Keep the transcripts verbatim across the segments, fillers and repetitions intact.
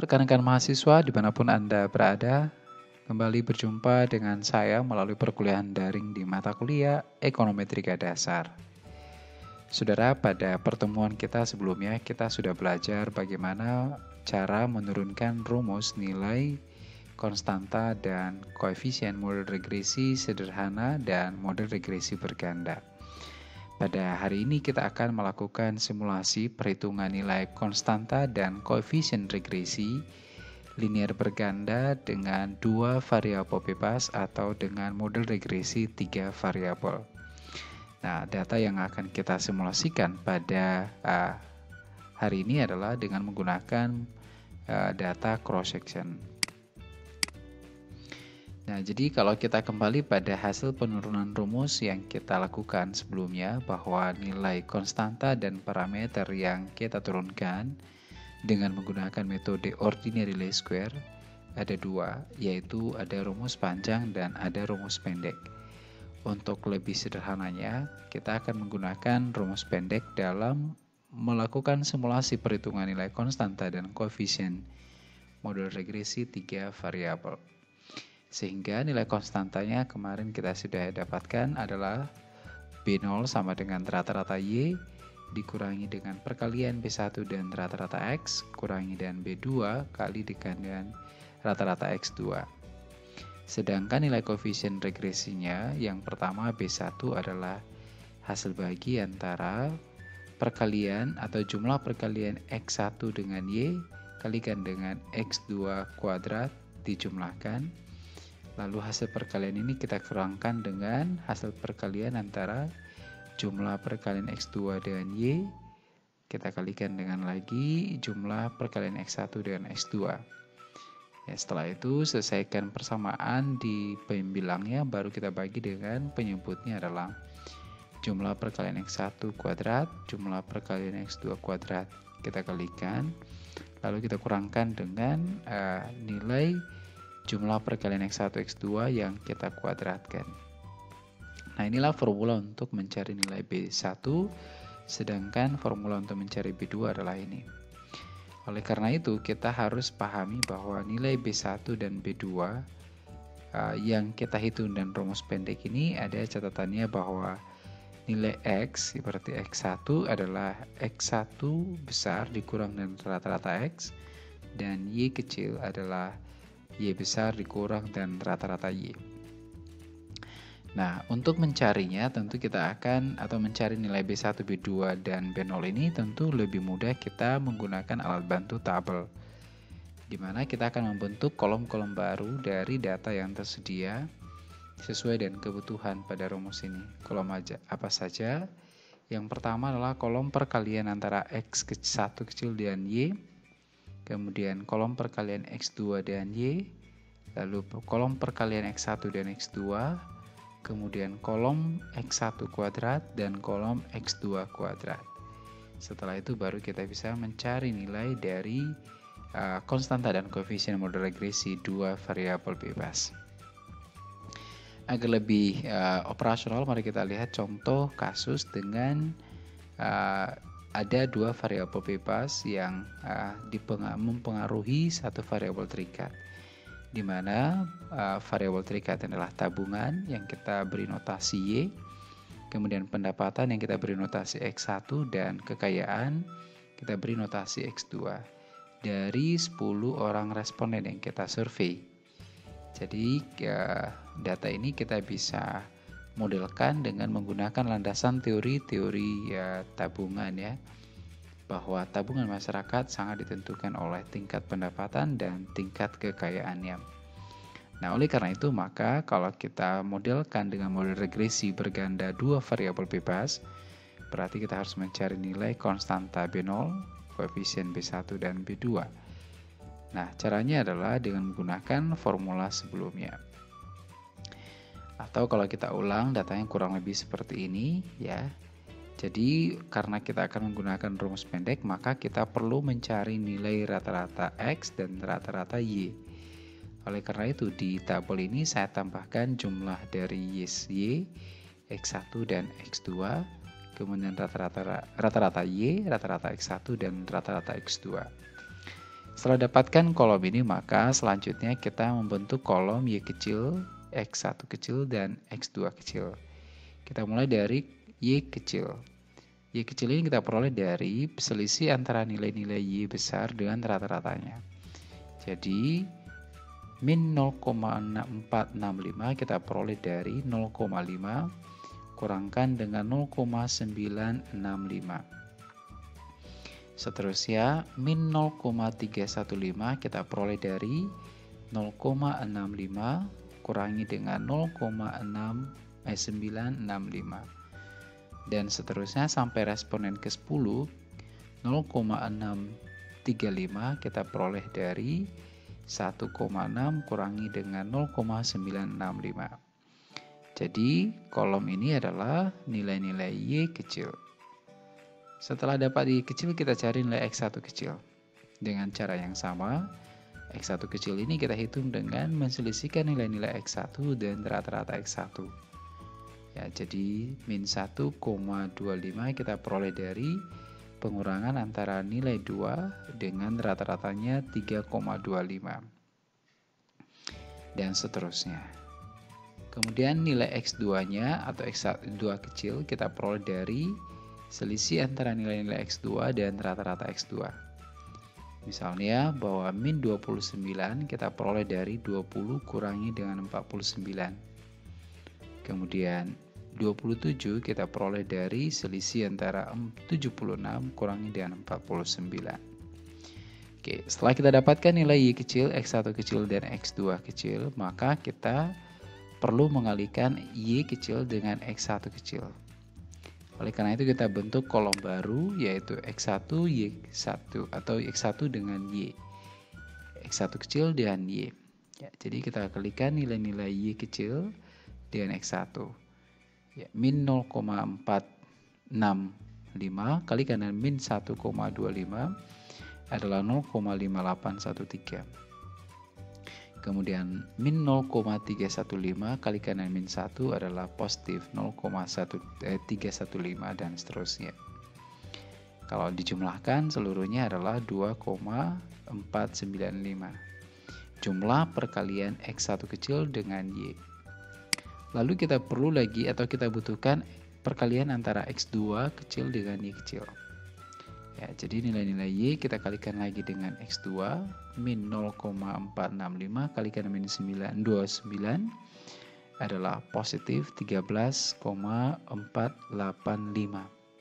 rekan-rekan mahasiswa dimanapun Anda berada, kembali berjumpa dengan saya melalui perkuliahan daring di mata kuliah Ekonometrika Dasar. Saudara, pada pertemuan kita sebelumnya kita sudah belajar bagaimana cara menurunkan rumus nilai konstanta dan koefisien model regresi sederhana dan model regresi berganda. Pada hari ini kita akan melakukan simulasi perhitungan nilai konstanta dan koefisien regresi linear berganda dengan dua variabel bebas atau dengan model regresi tiga variabel. Nah, data yang akan kita simulasikan pada uh, hari ini adalah dengan menggunakan uh, data cross section. Nah, jadi kalau kita kembali pada hasil penurunan rumus yang kita lakukan sebelumnya, bahwa nilai konstanta dan parameter yang kita turunkan dengan menggunakan metode ordinary least square ada dua, yaitu ada rumus panjang dan ada rumus pendek. Untuk lebih sederhananya, kita akan menggunakan rumus pendek dalam melakukan simulasi perhitungan nilai konstanta dan koefisien model regresi tiga variabel. Sehingga nilai konstantanya kemarin kita sudah dapatkan adalah B nol sama dengan rata-rata Y dikurangi dengan perkalian B satu dan rata-rata X kurangi dengan B dua kali dengan rata-rata X dua. Sedangkan nilai koefisien regresinya yang pertama B satu adalah hasil bagi antara perkalian atau jumlah perkalian X satu dengan Y kalikan dengan X dua kuadrat dijumlahkan. Lalu hasil perkalian ini kita kurangkan dengan hasil perkalian antara jumlah perkalian X dua dengan Y. Kita kalikan dengan lagi jumlah perkalian X satu dengan X dua. Ya, setelah itu selesaikan persamaan di pembilangnya, baru kita bagi dengan penyebutnya adalah jumlah perkalian X satu kuadrat, jumlah perkalian X dua kuadrat. Kita kalikan, lalu kita kurangkan dengan uh, nilai jumlah perkalian X satu X dua yang kita kuadratkan. Nah, inilah formula untuk mencari nilai B satu, sedangkan formula untuk mencari B dua adalah ini. Oleh karena itu, kita harus pahami bahwa nilai B satu dan B dua uh, yang kita hitung dan rumus pendek ini ada catatannya bahwa nilai X, seperti X satu adalah X satu besar dikurang dengan rata-rata X, dan Y kecil adalah Y besar dikurang dan rata-rata Y. Nah, untuk mencarinya tentu kita akan atau mencari nilai B satu, B dua, dan B nol ini tentu lebih mudah kita menggunakan alat bantu tabel, di mana kita akan membentuk kolom-kolom baru dari data yang tersedia sesuai dengan kebutuhan pada rumus ini. Kolom aja apa saja? Yang pertama adalah kolom perkalian antara X satu kecil dan Y, kemudian kolom perkalian X dua dan Y, lalu kolom perkalian X satu dan X dua, kemudian kolom X satu kuadrat dan kolom X dua kuadrat. Setelah itu baru kita bisa mencari nilai dari uh, konstanta dan koefisien model regresi dua variabel bebas. Agar lebih uh, operasional, mari kita lihat contoh kasus dengan uh, ada dua variabel bebas yang uh, mempengaruhi satu variabel terikat, di mana uh, variabel terikat adalah tabungan yang kita beri notasi Y, kemudian pendapatan yang kita beri notasi X satu, dan kekayaan kita beri notasi X dua dari sepuluh orang responden yang kita survei. Jadi uh, data ini kita bisa modelkan dengan menggunakan landasan teori-teori ya, tabungan ya, bahwa tabungan masyarakat sangat ditentukan oleh tingkat pendapatan dan tingkat kekayaannya. Nah, oleh karena itu maka kalau kita modelkan dengan model regresi berganda dua variabel bebas, berarti kita harus mencari nilai konstanta B nol, koefisien B satu dan B dua. Nah, caranya adalah dengan menggunakan formula sebelumnya. Atau kalau kita ulang datanya kurang lebih seperti ini ya. Jadi karena kita akan menggunakan rumus pendek, maka kita perlu mencari nilai rata-rata X dan rata-rata Y. Oleh karena itu di tabel ini saya tambahkan jumlah dari Y, X satu dan X dua, kemudian rata-rata rata-rata Y, rata-rata X satu dan rata-rata X dua. Setelah dapatkan kolom ini, maka selanjutnya kita membentuk kolom Y kecil, X satu kecil, dan X dua kecil. Kita mulai dari Y kecil. Y kecil ini kita peroleh dari selisih antara nilai-nilai Y besar dengan rata-ratanya. Jadi, min nol koma empat enam lima kita peroleh dari nol koma lima kurangkan dengan nol koma sembilan enam lima. Seterusnya, min nol koma tiga satu lima kita peroleh dari nol koma enam lima kurangi dengan nol koma sembilan enam lima. Dan seterusnya sampai responden ke sepuluh, nol koma enam tiga lima kita peroleh dari satu koma enam kurangi dengan nol koma sembilan enam lima. Jadi kolom ini adalah nilai-nilai Y kecil. Setelah dapat Y kecil, kita cari nilai X satu kecil. Dengan cara yang sama, X satu kecil ini kita hitung dengan menselisihkan nilai-nilai X satu dan rata-rata X satu. Ya, jadi min satu koma dua lima kita peroleh dari pengurangan antara nilai dua dengan rata-ratanya tiga koma dua lima. Dan seterusnya. Kemudian nilai X dua-nya atau X dua kecil kita peroleh dari selisih antara nilai-nilai X dua dan rata-rata X dua. Misalnya bahwa min dua puluh sembilan kita peroleh dari dua puluh kurangi dengan empat puluh sembilan. Kemudian dua puluh tujuh kita peroleh dari selisih antara tujuh puluh enam kurangi dengan empat puluh sembilan. Oke, setelah kita dapatkan nilai Y kecil, X satu kecil, dan X dua kecil, maka kita perlu mengalikan Y kecil dengan X satu kecil. Oleh karena itu kita bentuk kolom baru yaitu X satu Y satu atau X satu dengan Y. X satu kecil dan Y. Ya, jadi kita kalikan nilai-nilai Y kecil dengan X satu. Ya, min nol koma empat enam lima kalikan dengan min satu koma dua lima adalah nol koma lima delapan satu tiga. Kemudian min nol koma tiga satu lima kalikan dengan min satu adalah positif nol koma tiga satu lima dan seterusnya. Kalau dijumlahkan seluruhnya adalah dua koma empat sembilan lima. Jumlah perkalian X satu kecil dengan Y. Lalu kita perlu lagi atau kita butuhkan perkalian antara X dua kecil dengan Y kecil. Ya, jadi nilai-nilai Y kita kalikan lagi dengan X dua, min nol koma empat enam lima kalikan min sembilan dua puluh sembilan adalah positif tiga belas koma empat delapan lima.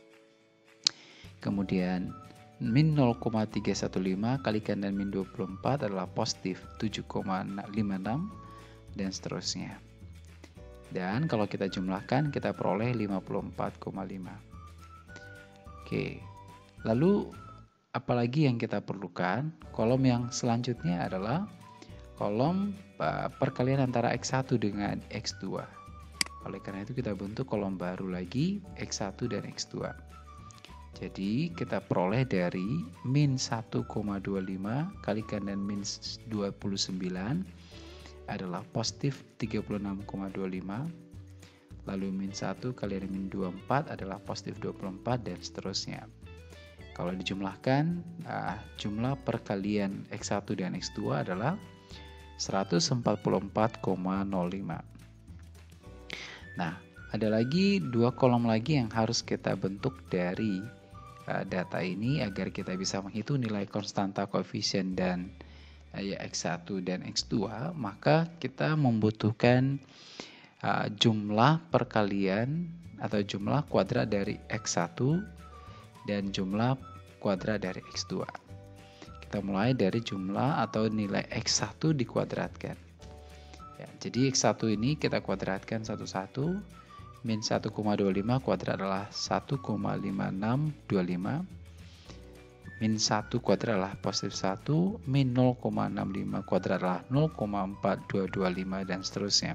Kemudian min nol koma tiga satu lima kalikan dengan min dua puluh empat adalah positif tujuh koma lima enam dan seterusnya. Dan kalau kita jumlahkan kita peroleh lima puluh empat koma lima. Oke. Lalu apalagi yang kita perlukan? Kolom yang selanjutnya adalah kolom perkalian antara X satu dengan X dua. Oleh karena itu kita bentuk kolom baru lagi X satu dan X dua. Jadi kita peroleh dari min satu koma dua lima kalikan dengan min dua puluh sembilan adalah positif tiga puluh enam koma dua lima. Lalu min satu kali dengan min dua puluh empat adalah positif dua puluh empat dan seterusnya. Kalau dijumlahkan, nah, jumlah perkalian X satu dan X dua adalah seratus empat puluh empat koma nol lima. Nah, ada lagi dua kolom lagi yang harus kita bentuk dari uh, data ini agar kita bisa menghitung nilai konstanta koefisien dan uh, ya X satu dan X dua, maka kita membutuhkan uh, jumlah perkalian atau jumlah kuadrat dari X satu dan jumlah kuadrat dari X dua. Kita mulai dari jumlah atau nilai X satu dikuadratkan. Ya, jadi X satu ini kita kuadratkan satu-satu. Min satu koma dua lima kuadrat adalah satu koma lima enam dua lima. Min satu kuadrat adalah positif satu. Min nol koma enam lima kuadrat adalah nol koma empat dua dua lima dan seterusnya.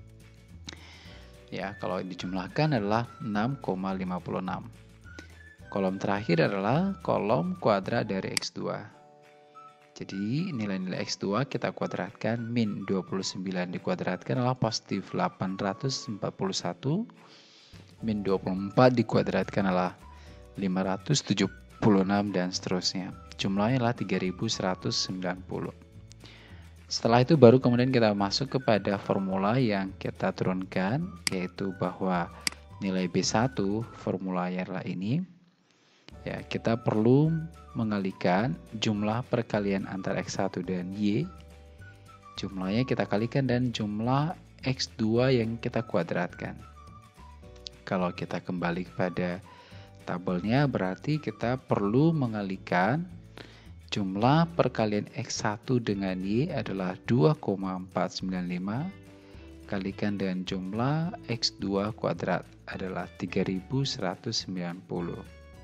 Ya, kalau dijumlahkan adalah enam koma lima enam. Kolom terakhir adalah kolom kuadrat dari X dua. Jadi nilai-nilai X dua kita kuadratkan, min dua puluh sembilan dikuadratkan adalah positif delapan ratus empat puluh satu. Min dua puluh empat dikuadratkan adalah lima ratus tujuh puluh enam dan seterusnya. jumlahnya adalah tiga ribu seratus sembilan puluh. Setelah itu baru kemudian kita masuk kepada formula yang kita turunkan, yaitu bahwa nilai B satu formulanya adalah ini. Ya, kita perlu mengalikan jumlah perkalian antara X satu dan Y. Jumlahnya kita kalikan dan jumlah X dua yang kita kuadratkan. Kalau kita kembali kepada tabelnya, berarti kita perlu mengalikan jumlah perkalian X satu dengan Y adalah dua koma empat sembilan lima kalikan dengan jumlah X dua kuadrat adalah tiga ribu seratus sembilan puluh.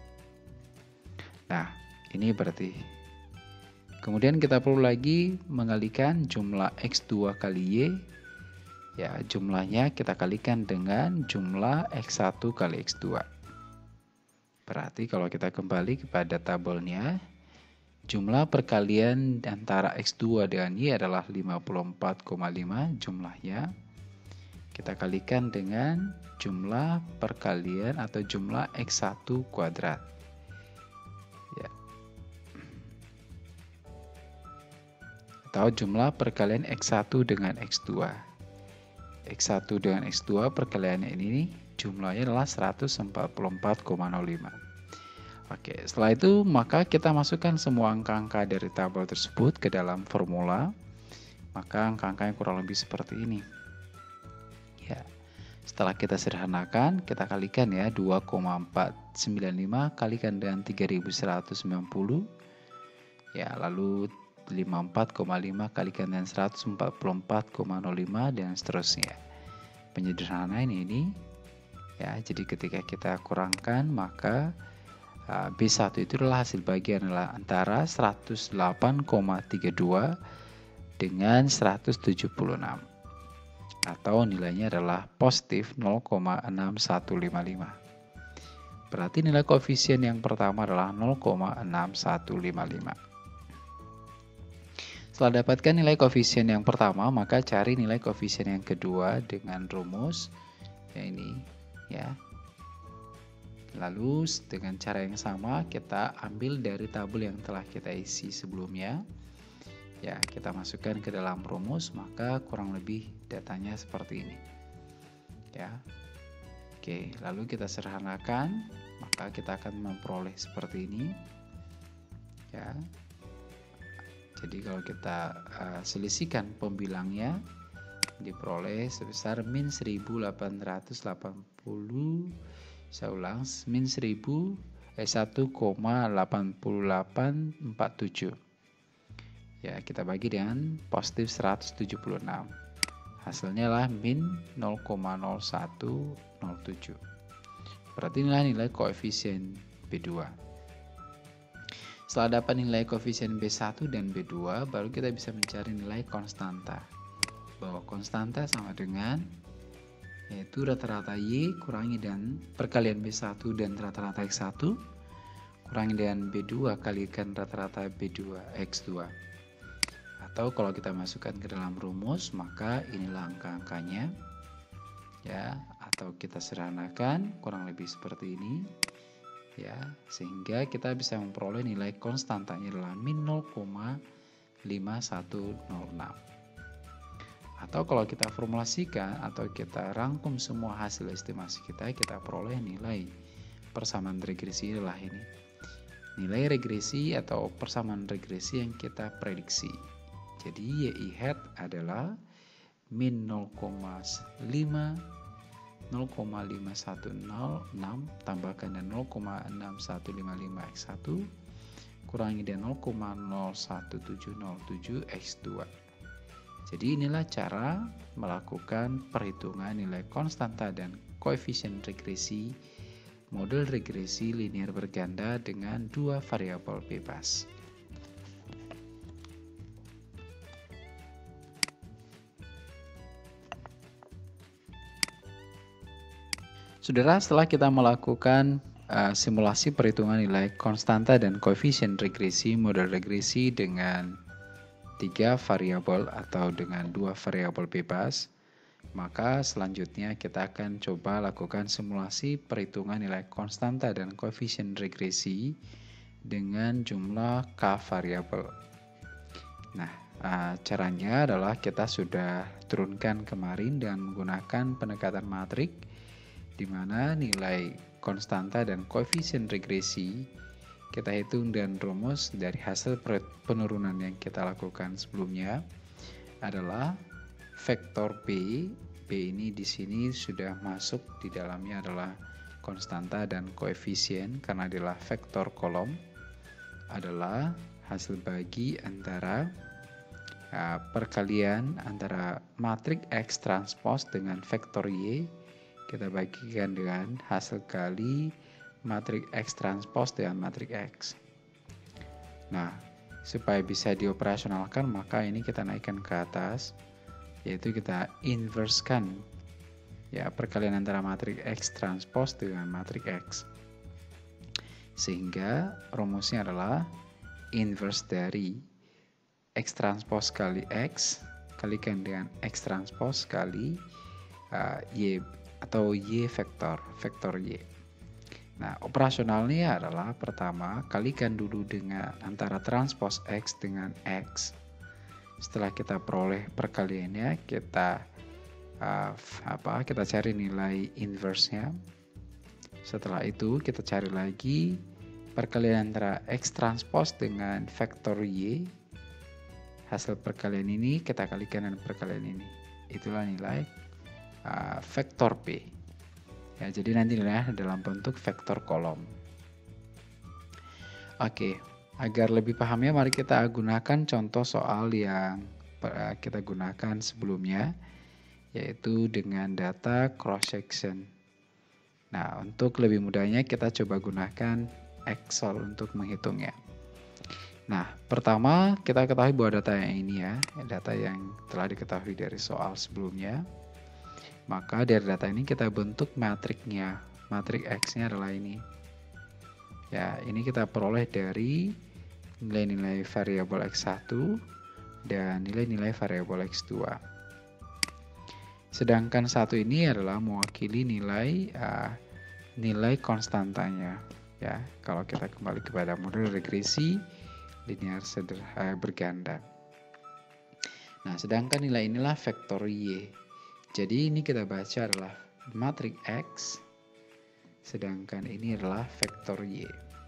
Nah, ini berarti. Kemudian kita perlu lagi mengalikan jumlah X dua kali Y. Ya, jumlahnya kita kalikan dengan jumlah X satu kali X dua. Berarti kalau kita kembali kepada tabelnya, jumlah perkalian antara X dua dengan Y adalah lima puluh empat koma lima jumlahnya. Kita kalikan dengan jumlah perkalian atau jumlah X satu kuadrat. Ya. Atau jumlah perkalian X satu dengan X dua. X satu dengan X dua perkaliannya ini jumlahnya adalah seratus empat puluh empat koma nol lima. Oke, setelah itu maka kita masukkan semua angka-angka dari tabel tersebut ke dalam formula. Maka angka-angkanya kurang lebih seperti ini. Ya. Setelah kita sederhanakan, kita kalikan ya dua koma empat sembilan lima kalikan dengan tiga ribu seratus sembilan puluh. Ya, lalu lima puluh empat koma lima kalikan dengan seratus empat puluh empat koma nol lima dan seterusnya. Penyederhanaan ini ya, jadi ketika kita kurangkan maka uh, B satu itu adalah hasil bagian adalah antara seratus delapan koma tiga dua dengan seratus tujuh puluh enam atau nilainya adalah positif nol koma enam satu lima lima. Berarti nilai koefisien yang pertama adalah nol koma enam satu lima lima. Setelah dapatkan nilai koefisien yang pertama, maka cari nilai koefisien yang kedua dengan rumus ya ini ya. Lalu dengan cara yang sama kita ambil dari tabel yang telah kita isi sebelumnya. Ya, kita masukkan ke dalam rumus, maka kurang lebih datanya seperti ini. Ya. Oke, lalu kita sederhanakan, maka kita akan memperoleh seperti ini. Ya. Jadi kalau kita uh, selisihkan pembilangnya diperoleh sebesar min seribu delapan ratus delapan puluh, saya ulang, min seribu eh, satu koma delapan delapan empat tujuh. Ya, kita bagi dengan positif seratus tujuh puluh enam. Hasilnya adalah min nol koma nol satu nol tujuh. Berarti inilah nilai koefisien B dua. Setelah dapat nilai koefisien B satu dan B dua, baru kita bisa mencari nilai konstanta. Bahwa konstanta sama dengan yaitu rata-rata Y kurangi dan perkalian B satu dan rata-rata X satu kurangi dengan B dua kalikan rata-rata B dua X dua. Atau kalau kita masukkan ke dalam rumus, maka inilah angka-angkanya. Ya, atau kita sederhanakan kurang lebih seperti ini. Ya, sehingga kita bisa memperoleh nilai konstantanya adalah min nol koma lima satu nol enam. Atau kalau kita formulasikan atau kita rangkum semua hasil estimasi kita, kita peroleh nilai persamaan regresi adalah ini. Nilai regresi atau persamaan regresi yang kita prediksi. Jadi Y I hat adalah min nol koma lima nol koma lima satu nol enam tambahkan dengan nol koma enam satu lima lima X satu kurangi dengan nol koma nol satu tujuh nol tujuh X dua. Jadi inilah cara melakukan perhitungan nilai konstanta dan koefisien regresi model regresi linear berganda dengan dua variabel bebas. Saudara, setelah kita melakukan uh, simulasi perhitungan nilai konstanta dan koefisien regresi model regresi dengan tiga variabel atau dengan dua variabel bebas, maka selanjutnya kita akan coba lakukan simulasi perhitungan nilai konstanta dan koefisien regresi dengan jumlah K variabel. Nah, uh, caranya adalah kita sudah turunkan kemarin dengan menggunakan pendekatan matrik, di mana nilai konstanta dan koefisien regresi kita hitung dan rumus dari hasil penurunan yang kita lakukan sebelumnya adalah vektor B. B ini di sini sudah masuk di dalamnya adalah konstanta dan koefisien karena adalah vektor kolom, adalah hasil bagi antara uh, perkalian antara matrik X transpose dengan vektor Y, kita bagikan dengan hasil kali matrik X transpose dengan matrik X. Nah, supaya bisa dioperasionalkan maka ini kita naikkan ke atas, yaitu kita inversekan ya perkalian antara matrik X transpose dengan matrik X. Sehingga rumusnya adalah inverse dari X transpose kali X kalikan dengan X transpose kali uh, Y atau Y vektor, vektor Y. Nah, operasionalnya adalah pertama, kalikan dulu dengan antara transpose X dengan X. Setelah kita peroleh perkaliannya, kita uh, apa? Kita cari nilai inverse-nya. Setelah itu, kita cari lagi perkalian antara X transpose dengan vektor Y. Hasil perkalian ini kita kalikan dengan perkalian ini. Itulah nilai uh, vektor P. Ya, jadi nanti nilainya dalam bentuk vektor kolom. Oke, agar lebih pahamnya mari kita gunakan contoh soal yang kita gunakan sebelumnya, yaitu dengan data cross section. Nah, untuk lebih mudahnya kita coba gunakan Excel untuk menghitungnya. Nah, pertama kita ketahui bahwa data yang ini ya, data yang telah diketahui dari soal sebelumnya. Maka dari data ini kita bentuk matriknya. Matrik X-nya adalah ini. Ya, ini kita peroleh dari nilai-nilai variabel X satu dan nilai-nilai variabel X dua. Sedangkan satu ini adalah mewakili nilai uh, nilai konstantanya. Ya, kalau kita kembali kepada model regresi linear sederhana berganda. Nah, sedangkan nilai inilah vektor Y. Jadi ini kita baca adalah matrik X, sedangkan ini adalah vektor Y.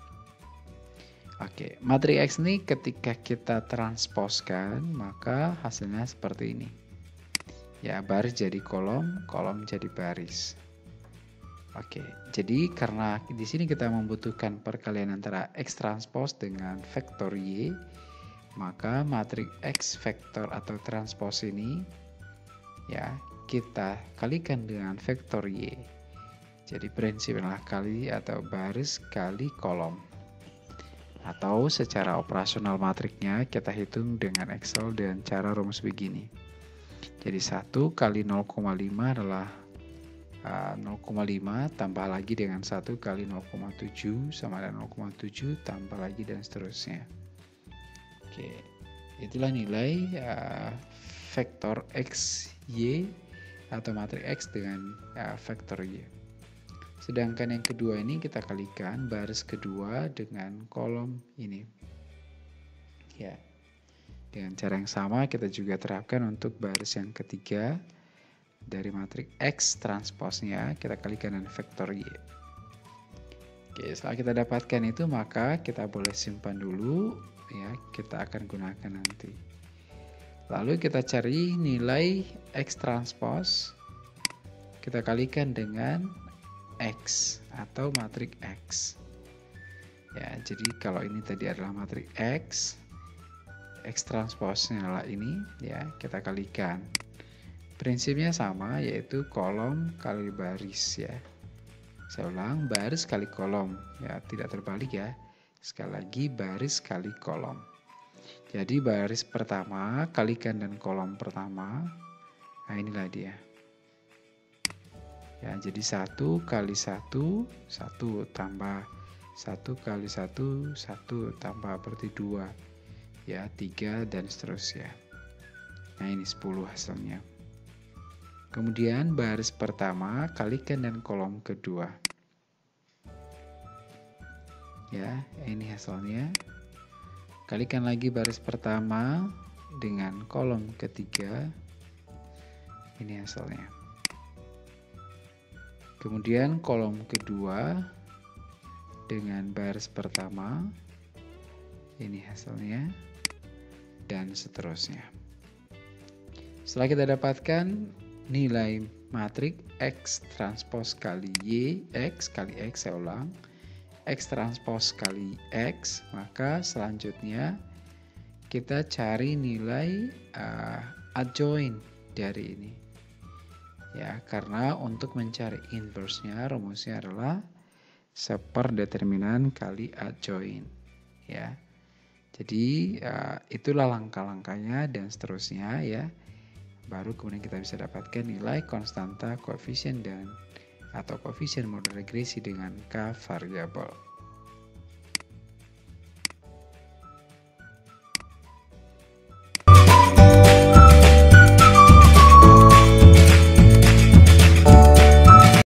Oke, matrik X ini ketika kita transposkan, maka hasilnya seperti ini. Ya, baris jadi kolom, kolom jadi baris. Oke, jadi karena di sini kita membutuhkan perkalian antara X transpose dengan vektor Y, maka matrik X vektor atau transpose ini ya kita kalikan dengan vektor Y. Jadi prinsipnya kali atau baris kali kolom. Atau secara operasional matriknya kita hitung dengan Excel dengan cara rumus begini. Jadi satu kali nol koma lima adalah uh, nol koma lima tambah lagi dengan satu kali nol koma tujuh sama dengan nol koma tujuh tambah lagi dan seterusnya. Oke, itulah nilai uh, vektor X, Y atau matrik X dengan ya, vektor Y. Sedangkan yang kedua ini kita kalikan baris kedua dengan kolom ini. Ya. Dengan cara yang sama kita juga terapkan untuk baris yang ketiga dari matrik X transposnya kita kalikan dengan vektor Y. Oke, setelah kita dapatkan itu maka kita boleh simpan dulu ya, kita akan gunakan nanti. Lalu kita cari nilai X transpose, kita kalikan dengan X atau matrik X. Ya, jadi kalau ini tadi adalah matrik X, X transpose-nya adalah ini, ya kita kalikan. Prinsipnya sama, yaitu kolom kali baris ya. Saya ulang, baris kali kolom, ya tidak terbalik ya. Sekali lagi baris kali kolom. Jadi baris pertama kalikan dan kolom pertama. Nah inilah dia. Ya, jadi satu kali satu, satu tambah satu kali satu, satu tambah berarti dua. Ya, tiga dan seterusnya. Nah ini sepuluh hasilnya. Kemudian baris pertama kalikan dan kolom kedua. Ya, ini hasilnya. Kalikan lagi baris pertama dengan kolom ketiga. Ini hasilnya. Kemudian kolom kedua dengan baris pertama. Ini hasilnya. Dan seterusnya. Setelah kita dapatkan nilai matrik X transpos kali Y, X kali X, saya ulang, X transpos kali X, maka selanjutnya kita cari nilai uh, adjoint dari ini. Ya, karena untuk mencari inverse-nya rumusnya adalah seperdeterminan kali adjoint. Ya. Jadi uh, itulah langkah-langkahnya dan seterusnya ya. Baru kemudian kita bisa dapatkan nilai konstanta koefisien dan atau koefisien model regresi dengan K variabel.